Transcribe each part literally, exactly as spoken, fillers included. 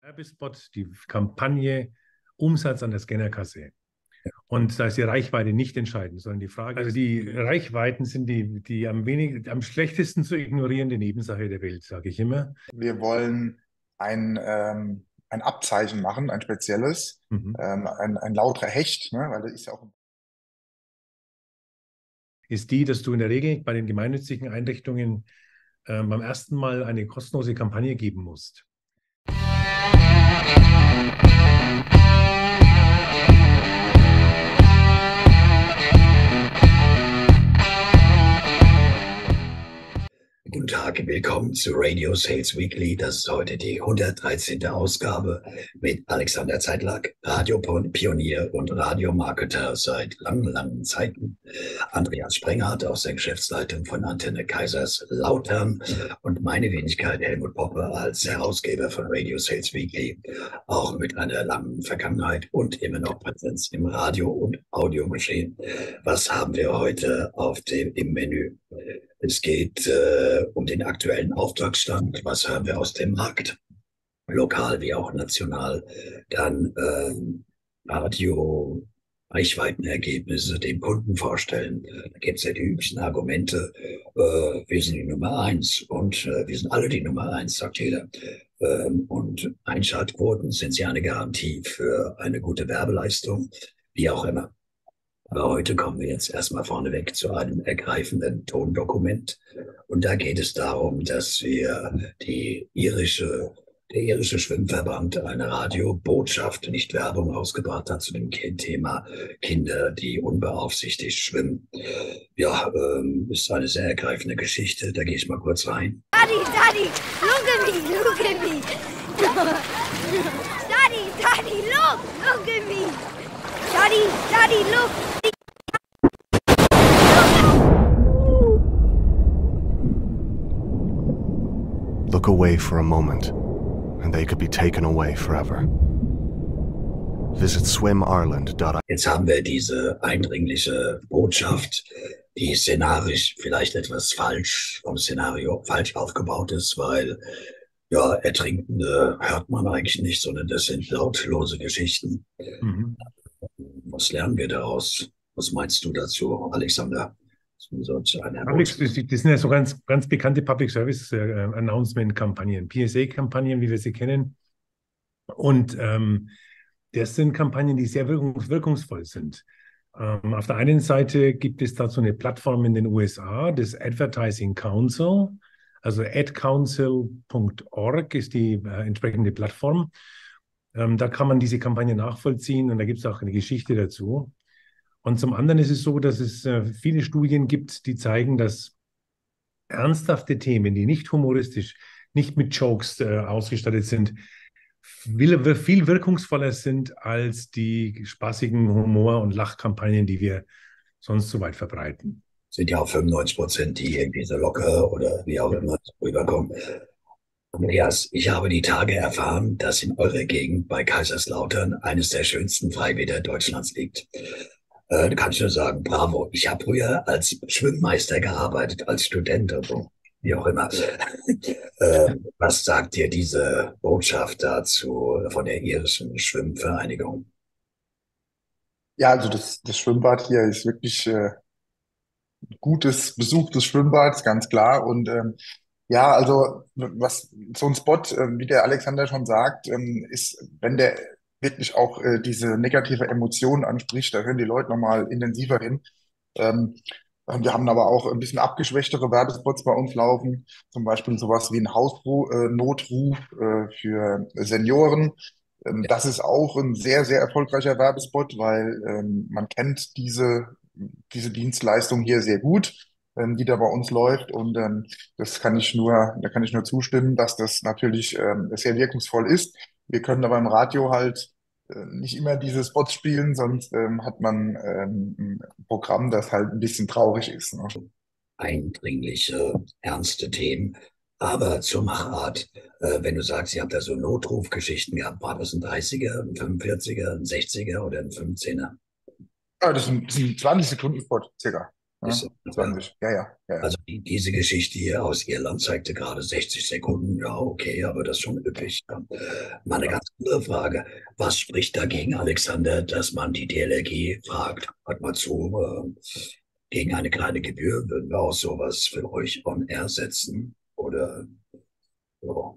Werbespot, die Kampagne, Umsatz an der Scannerkasse. Und da ist die Reichweite nicht entscheidend, sondern die Frage, also die Reichweiten sind die, die am wenig, am schlechtesten zu ignorierende Nebensache der Welt, sage ich immer. Wir wollen ein, ähm, ein Abzeichen machen, ein spezielles, Mhm. ähm, ein, ein lauter Hecht, ne? Weil das ist ja auch Ist die, dass du in der Regel bei den gemeinnützigen Einrichtungen äh, beim ersten Mal eine kostenlose Kampagne geben musst. Guten Tag, willkommen zu Radio Sales Weekly. Das ist heute die hundertdreizehnte Ausgabe mit Alexander Zeitlack, Radiopionier und Radiomarketer seit langen, langen Zeiten. Andreas Sprenghardt aus der Geschäftsleitung von Antenne Kaiserslautern und meine Wenigkeit Helmut Poppe als Herausgeber von Radio Sales Weekly, auch mit einer langen Vergangenheit und immer noch Präsenz im Radio- und Audiogeschehen. Was haben wir heute auf dem im Menü? Es geht äh, um den aktuellen Auftragsstand. Was hören wir aus dem Markt? Lokal wie auch national. Dann äh, Radio, Reichweitenergebnisse dem Kunden vorstellen. Da gibt es ja die üblichen Argumente. Äh, wir sind die Nummer eins und äh, wir sind alle die Nummer eins, sagt jeder. Ähm, und Einschaltquoten sind ja eine Garantie für eine gute Werbeleistung, wie auch immer. Aber heute kommen wir jetzt erstmal vorneweg zu einem ergreifenden Tondokument. Und da geht es darum, dass wir die irische, der irische Schwimmverband eine Radiobotschaft, nicht Werbung, ausgebracht hat zu dem Thema Kinder, die unbeaufsichtigt schwimmen. Ja, ähm, ist eine sehr ergreifende Geschichte. Da gehe ich mal kurz rein. Daddy, Daddy, look at me, look at me. Daddy, Daddy, look, look at me. Daddy, Daddy, look. Look away for a moment, and they could be taken away forever. Visit swim ireland dot I O. Jetzt haben wir diese eindringliche Botschaft, die szenarisch vielleicht etwas falsch, vom Szenario falsch aufgebaut ist, weil ja, Ertrinkende hört man eigentlich nicht, sondern das sind lautlose Geschichten. Mhm. Was lernen wir daraus? Was meinst du dazu, Alexander? Public, das sind ja so ganz, ganz bekannte Public Service äh, Announcement Kampagnen, P S A-Kampagnen, wie wir sie kennen. Und ähm, das sind Kampagnen, die sehr wirkungs wirkungsvoll sind. Ähm, auf der einen Seite gibt es dazu eine Plattform in den U S A, das Advertising Council, also ad council punkt org ist die äh, entsprechende Plattform. Ähm, da kann man diese Kampagne nachvollziehen und da gibt es auch eine Geschichte dazu. Und zum anderen ist es so, dass es äh, viele Studien gibt, die zeigen, dass ernsthafte Themen, die nicht humoristisch, nicht mit Jokes äh, ausgestattet sind, viel, viel wirkungsvoller sind als die spaßigen Humor- und Lachkampagnen, die wir sonst so weit verbreiten. Sind ja auch fünfundneunzig Prozent, die irgendwie so locker oder wie auch immer rüberkommen. Andreas, ich habe die Tage erfahren, dass in eurer Gegend bei Kaiserslautern eines der schönsten Freibäder Deutschlands liegt. Äh, da kann ich nur sagen, bravo. Ich habe früher als Schwimmmeister gearbeitet, als Student oder so, wie auch immer. äh, was sagt dir diese Botschaft dazu von der irischen Schwimmvereinigung? ja, also das, das Schwimmbad hier ist wirklich äh, ein gutes, besuchtes Schwimmbad, ganz klar. Und ähm, ja, also was so ein Spot, äh, wie der Alexander schon sagt, ähm, ist, wenn der wirklich auch äh, diese negative Emotion anspricht, da hören die Leute nochmal intensiver hin. Ähm, wir haben aber auch ein bisschen abgeschwächtere Werbespots bei uns laufen, zum Beispiel sowas wie ein Hausnotruf äh, für Senioren. Ähm, das ist auch ein sehr, sehr erfolgreicher Werbespot, weil ähm, man kennt diese, diese Dienstleistung hier sehr gut, ähm, die da bei uns läuft. Und ähm, das kann ich nur, da kann ich nur zustimmen, dass das natürlich ähm, sehr wirkungsvoll ist. Wir können aber im Radio halt äh, nicht immer diese Spots spielen, sonst ähm, hat man ähm, ein Programm, das halt ein bisschen traurig ist. Ne? Eindringliche, ernste Themen. Aber zur Machart, äh, wenn du sagst, ihr habt da so Notrufgeschichten gehabt, war das ein dreißiger, ein fünfundvierziger, ein sechziger oder ein fünfzehner? Ja, das ist ein, das ist ein zwanzig Sekunden Spot, circa. Ist, Ja, zwanzig, ja, ja, ja. Ja. also die, diese Geschichte hier aus Irland zeigte gerade sechzig Sekunden. Ja, okay, aber das ist schon üppig. Ja. Mal eine ganz andere Frage. Was spricht dagegen, Alexander, dass man die D L R G fragt? Hört mal zu, äh, gegen eine kleine Gebühr würden wir auch sowas für euch on air setzen? Oder ja.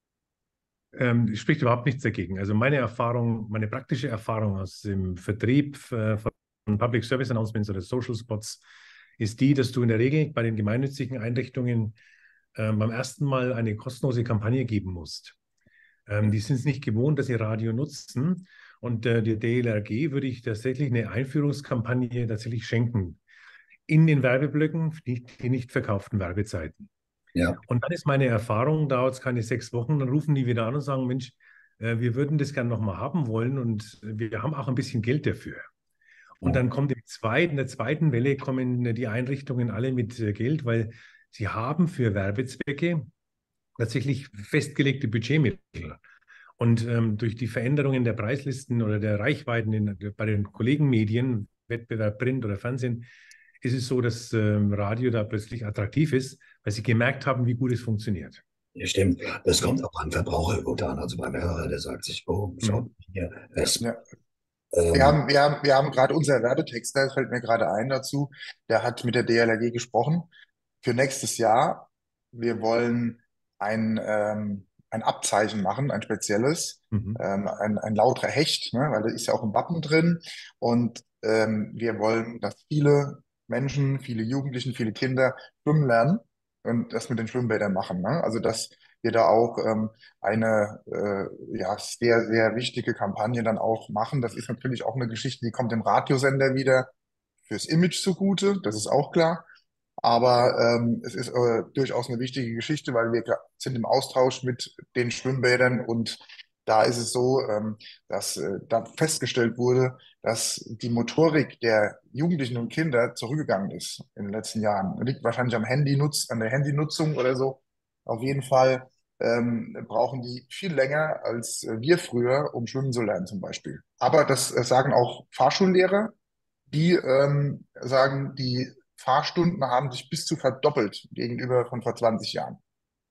Ähm, spricht überhaupt nichts dagegen. Also meine Erfahrung, meine praktische Erfahrung aus dem Vertrieb äh, von Public Service Announcements oder Social Spots ist die, dass du in der Regel bei den gemeinnützigen Einrichtungen äh, beim ersten Mal eine kostenlose Kampagne geben musst. Ähm, die sind es nicht gewohnt, dass sie Radio nutzen. Und äh, der D L R G würde ich tatsächlich eine Einführungskampagne tatsächlich schenken. In den Werbeblöcken, die, die nicht verkauften Werbezeiten. Ja. Und dann ist meine Erfahrung, dauert es keine sechs Wochen, dann rufen die wieder an und sagen, Mensch, äh, wir würden das gerne nochmal haben wollen und wir haben auch ein bisschen Geld dafür. Und dann kommt im zweiten, in der zweiten Welle kommen die Einrichtungen alle mit äh, Geld, weil sie haben für Werbezwecke tatsächlich festgelegte Budgetmittel. Und ähm, durch die Veränderungen der Preislisten oder der Reichweiten in, bei den Kollegenmedien, Wettbewerb Print oder Fernsehen, ist es so, dass ähm, Radio da plötzlich attraktiv ist, weil sie gemerkt haben, wie gut es funktioniert. Ja, stimmt. Das kommt auch beim Verbraucher gut an. Also beim Hörer, der sagt sich, oh, schau Mhm. hier. Es, Ja. ähm, Wir haben, wir haben, wir haben gerade unser Werbetexter, das fällt mir gerade ein dazu, der hat mit der D L R G gesprochen. Für nächstes Jahr, wir wollen ein, ähm, ein Abzeichen machen, ein spezielles, Mhm. ähm, ein, ein lauter Hecht, ne, weil da ist ja auch ein Wappen drin. Und ähm, wir wollen, dass viele Menschen, viele Jugendlichen, viele Kinder schwimmen lernen und das mit den Schwimmbädern machen. Ne? Also dass wir da auch ähm, eine äh, ja, sehr, sehr wichtige Kampagne dann auch machen. Das ist natürlich auch eine Geschichte, die kommt dem Radiosender wieder fürs Image zugute, das ist auch klar. Aber ähm, es ist äh, durchaus eine wichtige Geschichte, weil wir gra- sind im Austausch mit den Schwimmbädern und da ist es so, ähm, dass äh, da festgestellt wurde, dass die Motorik der Jugendlichen und Kinder zurückgegangen ist in den letzten Jahren. Liegt wahrscheinlich am Handynutz, an der Handynutzung oder so. Auf jeden Fall ähm, brauchen die viel länger als äh, wir früher, um schwimmen zu lernen zum Beispiel. Aber das äh, sagen auch Fahrschullehrer, die ähm, sagen, die Fahrstunden haben sich bis zu verdoppelt gegenüber von vor zwanzig Jahren.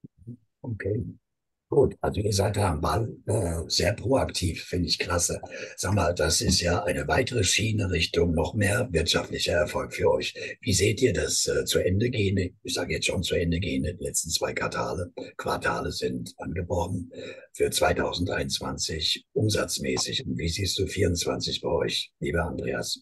okay. Gut, also ihr seid da am Ball äh, sehr proaktiv, finde ich klasse. Sag mal, das ist ja eine weitere Schiene Richtung noch mehr wirtschaftlicher Erfolg für euch. Wie seht ihr das äh, zu Ende gehende? Ich sage jetzt schon zu Ende gehende, die letzten zwei Quartale, Quartale sind angebrochen für zwanzig dreiundzwanzig umsatzmäßig. Und wie siehst du vierundzwanzig bei euch, lieber Andreas?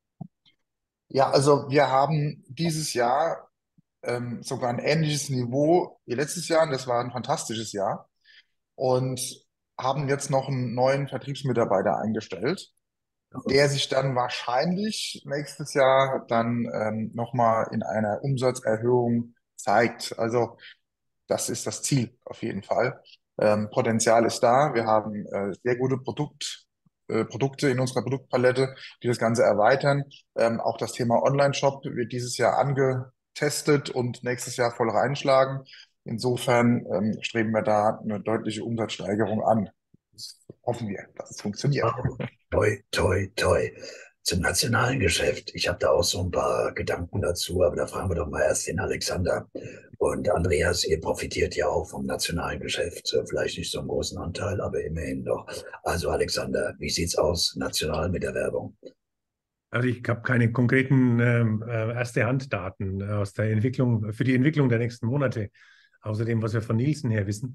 Ja, also wir haben dieses Jahr ähm, sogar ein ähnliches Niveau wie letztes Jahr. Und das war ein fantastisches Jahr. Und haben jetzt noch einen neuen Vertriebsmitarbeiter eingestellt, der sich dann wahrscheinlich nächstes Jahr dann ähm, nochmal in einer Umsatzerhöhung zeigt. Also das ist das Ziel auf jeden Fall. Ähm, Potenzial ist da. Wir haben äh, sehr gute Produkt, äh, Produkte in unserer Produktpalette, die das Ganze erweitern. Ähm, auch das Thema Online-Shop wird dieses Jahr angetestet und nächstes Jahr voll reinschlagen. Insofern ähm, streben wir da eine deutliche Umsatzsteigerung an. Das hoffen wir, dass es funktioniert. Toi, toi, toi. Zum nationalen Geschäft. Ich habe da auch so ein paar Gedanken dazu, aber da fragen wir doch mal erst den Alexander. Und Andreas, ihr profitiert ja auch vom nationalen Geschäft. Vielleicht nicht so einen großen Anteil, aber immerhin doch. Also Alexander, wie sieht's aus national mit der Werbung? Also ich habe keine konkreten ähm, äh, Erste-Hand-Daten aus der Entwicklung, für die Entwicklung der nächsten Monate, außer dem, was wir von Nielsen her wissen.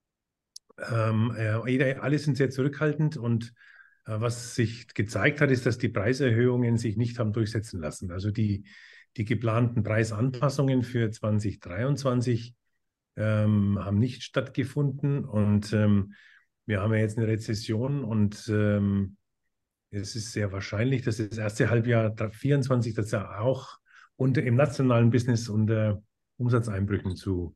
Ähm, äh, jeder, alle sind sehr zurückhaltend und äh, was sich gezeigt hat, ist, dass die Preiserhöhungen sich nicht haben durchsetzen lassen. Also die, die geplanten Preisanpassungen für zwanzig dreiundzwanzig ähm, haben nicht stattgefunden und ähm, wir haben ja jetzt eine Rezession und ähm, es ist sehr wahrscheinlich, dass das erste Halbjahr vierundzwanzig das ja auch unter, im nationalen Business unter Umsatzeinbrüchen zu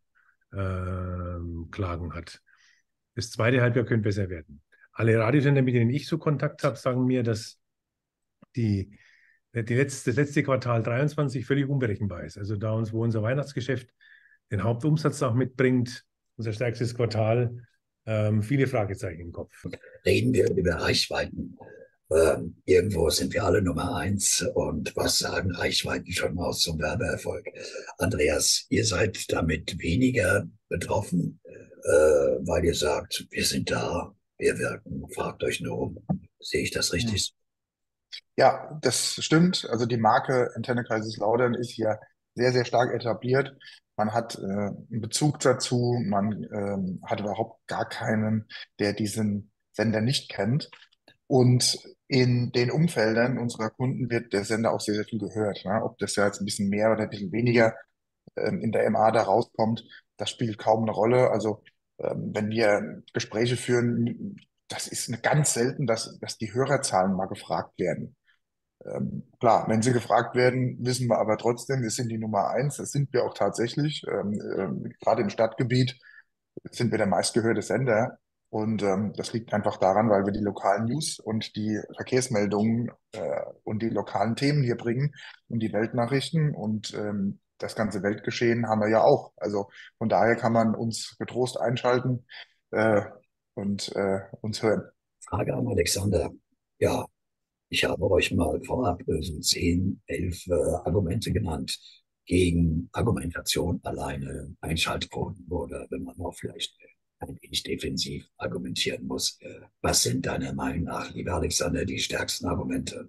ähm, klagen hat. Das zweite Halbjahr könnte besser werden. Alle Radiosender, mit denen ich so Kontakt habe, sagen mir, dass die, die letzte, das letzte Quartal dreiundzwanzig völlig unberechenbar ist. Also da uns, wo unser Weihnachtsgeschäft den Hauptumsatz auch mitbringt, unser stärkstes Quartal, ähm, viele Fragezeichen im Kopf. Reden wir über Reichweiten. Ähm, irgendwo sind wir alle Nummer eins. Und was sagen Reichweiten schon aus zum Werbeerfolg? Andreas, ihr seid damit weniger betroffen, äh, weil ihr sagt, wir sind da, wir wirken, fragt euch nur um. Sehe ich das richtig? Ja, das stimmt. Also die Marke Antenne Kaiserslautern ist hier sehr, sehr stark etabliert. Man hat äh, einen Bezug dazu. Man ähm, hat überhaupt gar keinen, der diesen Sender nicht kennt. Und in den Umfeldern unserer Kunden wird der Sender auch sehr, sehr viel gehört. Ne? Ob das ja jetzt ein bisschen mehr oder ein bisschen weniger ähm, in der M A da rauskommt, das spielt kaum eine Rolle. Also ähm, wenn wir Gespräche führen, das ist eine ganz selten, dass, dass die Hörerzahlen mal gefragt werden. Ähm, klar, wenn sie gefragt werden, wissen wir aber trotzdem, wir sind die Nummer eins. Das sind wir auch tatsächlich. Ähm, ähm, gerade im Stadtgebiet sind wir der meistgehörte Sender. Und ähm, das liegt einfach daran, weil wir die lokalen News und die Verkehrsmeldungen äh, und die lokalen Themen hier bringen und die Weltnachrichten und ähm, das ganze Weltgeschehen haben wir ja auch. Also von daher kann man uns getrost einschalten äh, und äh, uns hören. Frage an Alexander. Ja, ich habe euch mal vorab so zehn, elf äh, Argumente genannt gegen Argumentation alleine, Einschaltquoten oder wenn man auch vielleicht ein wenig defensiv argumentieren muss. Was sind deiner Meinung nach, lieber Alexander, die stärksten Argumente?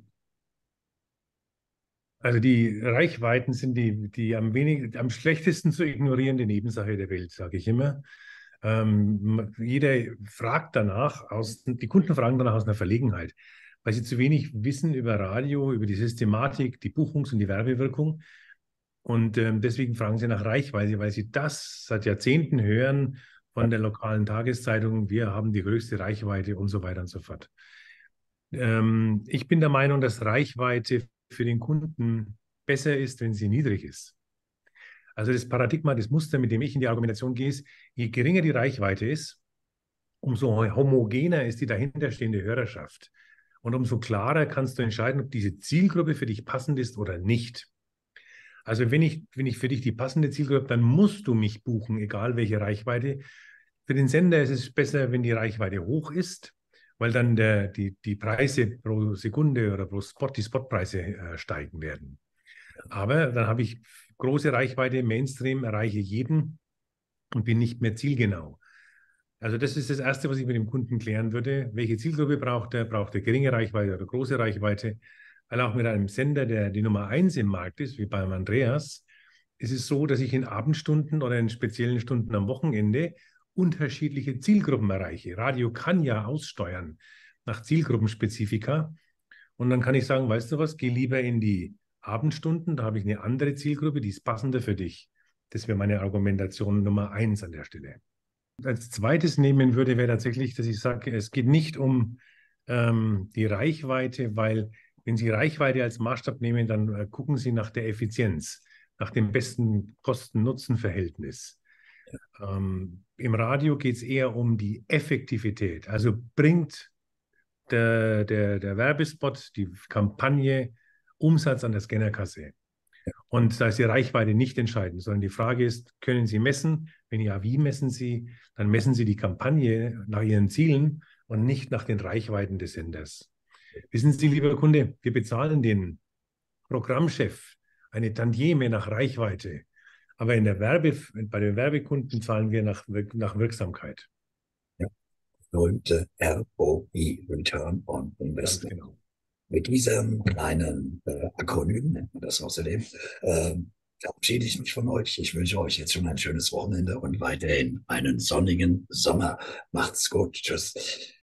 Also die Reichweiten sind die, die am wenig, am schlechtesten zu ignorierende Nebensache der Welt, sage ich immer. Ähm, jeder fragt danach, aus, die Kunden fragen danach aus einer Verlegenheit, weil sie zu wenig wissen über Radio, über die Systematik, die Buchungs- und die Werbewirkung. Und ähm, deswegen fragen sie nach Reichweite, weil sie das seit Jahrzehnten hören von der lokalen Tageszeitung. Wir haben die größte Reichweite und so weiter und so fort. Ähm, ich bin der Meinung, dass Reichweite für den Kunden besser ist, wenn sie niedrig ist. Also das Paradigma, das Muster, mit dem ich in die Argumentation gehe, ist, je geringer die Reichweite ist, umso homogener ist die dahinterstehende Hörerschaft. Und umso klarer kannst du entscheiden, ob diese Zielgruppe für dich passend ist oder nicht. Also wenn ich, wenn ich für dich die passende Zielgruppe habe, dann musst du mich buchen, egal welche Reichweite. Für den Sender ist es besser, wenn die Reichweite hoch ist, weil dann der, die, die Preise pro Sekunde oder pro Spot, die Spotpreise äh, steigen werden. Aber dann habe ich große Reichweite, Mainstream, erreiche jeden und bin nicht mehr zielgenau. Also das ist das Erste, was ich mit dem Kunden klären würde. Welche Zielgruppe braucht er? Braucht er geringe Reichweite oder große Reichweite? Weil auch mit einem Sender, der die Nummer eins im Markt ist, wie beim Andreas, ist es so, dass ich in Abendstunden oder in speziellen Stunden am Wochenende unterschiedliche Zielgruppen erreiche. Radio kann ja aussteuern nach Zielgruppenspezifika. Und dann kann ich sagen, weißt du was, geh lieber in die Abendstunden, da habe ich eine andere Zielgruppe, die ist passender für dich. Das wäre meine Argumentation Nummer eins an der Stelle. Als zweites nehmen würde, wäre tatsächlich, dass ich sage, es geht nicht um ähm, die Reichweite, weil wenn Sie Reichweite als Maßstab nehmen, dann äh, gucken Sie nach der Effizienz, nach dem besten Kosten-Nutzen-Verhältnis. Ähm, im Radio geht es eher um die Effektivität. Also bringt der, der, der Werbespot, die Kampagne Umsatz an der Scannerkasse. Und da ist die Reichweite nicht entscheidend, sondern die Frage ist, können Sie messen? Wenn ja, wie messen Sie? Dann messen Sie die Kampagne nach Ihren Zielen und nicht nach den Reichweiten des Senders. Wissen Sie, lieber Kunde, wir bezahlen den Programmchef eine Tantieme nach Reichweite, aber in der Werbe, bei den Werbekunden zahlen wir nach, nach Wirksamkeit. Ja, berühmte R O I, Return on Investment. Genau. Mit diesem kleinen äh, Akronym, nennt man das außerdem, äh, verabschiede ich mich von euch. Ich wünsche euch jetzt schon ein schönes Wochenende und weiterhin einen sonnigen Sommer. Macht's gut. Tschüss.